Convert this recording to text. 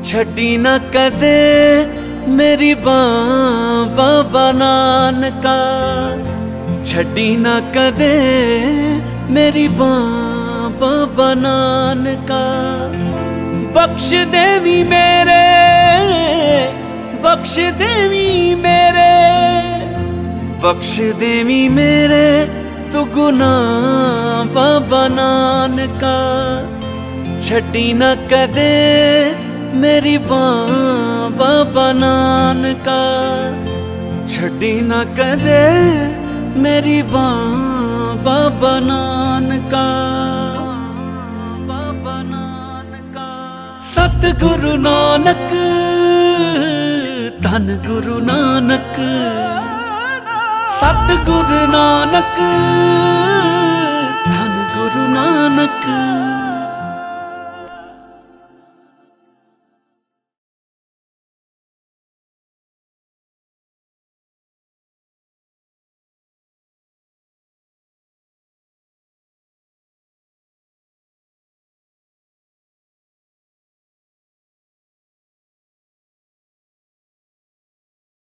छड्डी ना कदे मेरी बां बाबा नानका, छड्डी ना कदे मेरी बां बाबा नानका। बख्श देवी मेरे, बख्श देवी मेरे, बख्श देवी मेरे तू गुनाह बाबा नानका। छड्डी ना कदे मेरी बां बाबा नानका, छड्डी ना कदे मेरी बां बाबा नानका, बाबा नानका। सतगुरु नानक धन गुरु नानक, सतगुरु नानक धन गुरु नानक।